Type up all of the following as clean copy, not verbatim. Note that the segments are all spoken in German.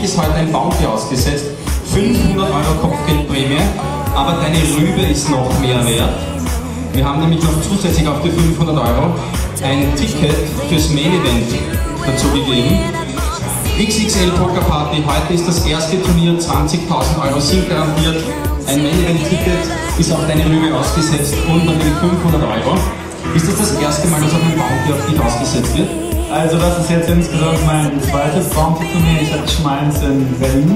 ist heute ein Bounty ausgesetzt. 500 € Kopfgeldprämie, aber deine Rübe ist noch mehr wert. Wir haben nämlich noch zusätzlich auf die 500 € ein Ticket fürs Main Event dazu gegeben. XXL Poker Party, heute ist das erste Turnier, 20.000 € sind garantiert. Ein Main Event Ticket ist auf deine Rübe ausgesetzt und natürlich 500 €. Ist das das erste Mal, dass auch ein Bounty auf dich ausgesetzt wird? Also das ist jetzt insgesamt mein zweites Bounty-Turnier. Ich hatte schon mal eins in Berlin.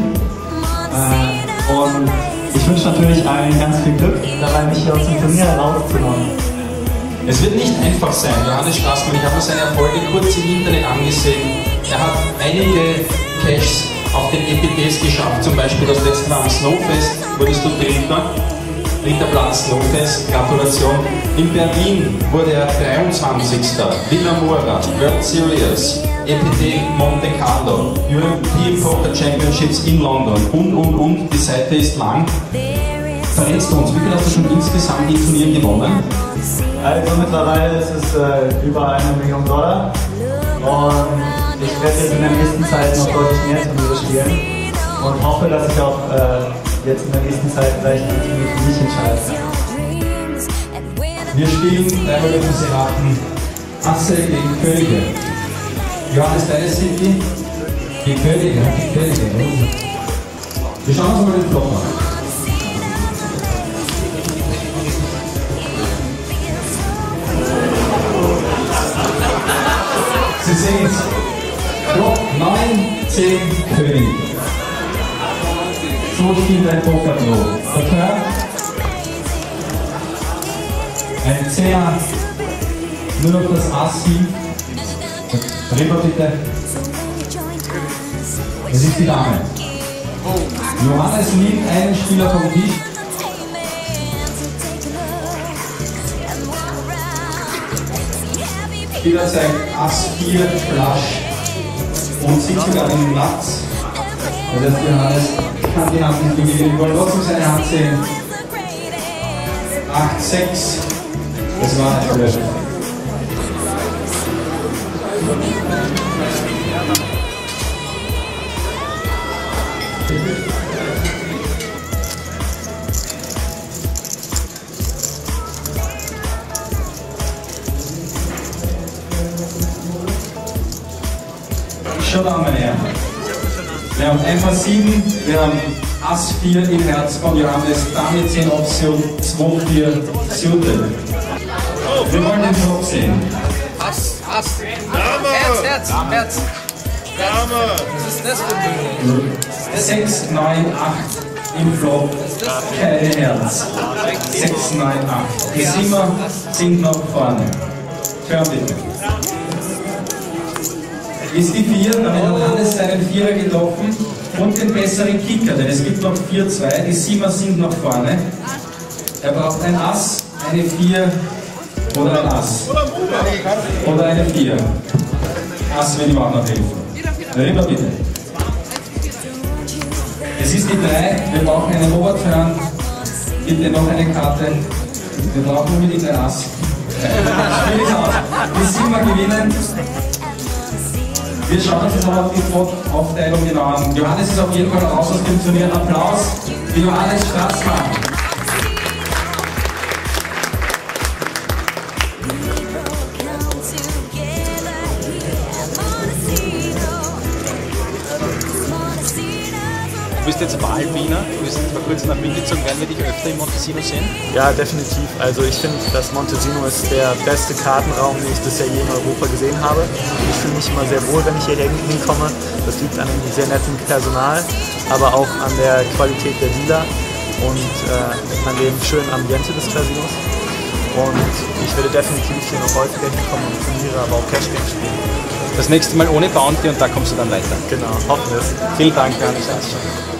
Und ich wünsche natürlich allen ganz viel Glück dabei, mich hier aus dem Turnier herauszuholen. Es wird nicht einfach sein. Johannes Straßmann, ich habe mir seine Erfolge kurz im Internet angesehen. Er hat einige Cashs auf den EPTs geschafft, zum Beispiel das letzte Mal am Snowfest, wurdest du dritter Platz Snowfest, Gratulation. In Berlin wurde er 23. Villa Mora, World Series, EPT Monte Carlo, European Poker Championships in London und. Die Seite ist lang. Verrätst du uns, wie viel hast du schon insgesamt in Turnieren gewonnen? Also mittlerweile ist es über $1 Million. Und ich werde jetzt in der nächsten Zeit noch deutlich mehr Turniere spielen und hoffe, dass ich auch jetzt in der nächsten Zeit vielleicht ein Turnier für mich entscheiden kann. Wir spielen, dreimal dürfen Sie raten, Asse gegen Könige. Johannes, deine sind die Könige. Wir schauen uns mal den Flop an. Sie sehen es. Flop 9, 10, König. So spielt ein Poker-Pro. Okay? Ein Zehner, nur noch das Ass hielt. Rüber bitte. Es ist die Dame. Johannes nimmt einen Spieler vom Tisch. Spieler zeigt Ass 4, Flush und sieht sogar den Platz. Das heißt, Johannes kann die Hand nicht gewinnen. Wir wollen trotzdem seine Hand sehen. 8, 6. Das war ein Flush. Showdown, meine Herren. Wir haben einfach 7, wir haben Ass 4 im Herz von Johannes, Dame 10 Option, 2, 4 Suited. Wir wollen den Flop sehen. Ass. Dame! Herz. Dame! Was ist das für ein 6, 9, 8 im Flop. Keine Herz. 6, 9, 8. Die Simmer sind noch vorne. Hör bitte. Ist die 4, damit hat Hannes seinen Vierer getroffen und den besseren Kicker, denn es gibt noch 4, 2, die 7er sind noch vorne. Er braucht ein Ass, eine 4 oder ein Ass. Oder eine 4. Ass will ihm auch noch helfen. Rüber bitte. Es ist die 3, wir brauchen einen Overturn. Bitte noch eine Karte. Wir brauchen unbedingt ein Ass. Spiel ist aus. Die 7er gewinnen. Wir schauen uns jetzt noch auf die Aufteilung genau an. Johannes ist auf jeden Fall raus aus dem Turnier. Applaus für Johannes Straßmann. Du bist jetzt Wahlwiener, du bist vor kurzem nach Wien gezogen, werden wir dich öfter im Montesino sehen? Ja, definitiv. Also ich finde, das Montesino ist der beste Kartenraum, den ich bisher je in Europa gesehen habe. Ich fühle mich immer sehr wohl, wenn ich hier hinkomme. Das liegt an dem sehr netten Personal, aber auch an der Qualität der Dealer und an dem schönen Ambiente des Casinos. Und ich werde definitiv hier noch häufiger hinkommen und Turniere, aber auch Cash Games spielen. Das nächste Mal ohne Bounty und da kommst du dann weiter. Genau, hoffen wir es. Vielen Dank, Johannes.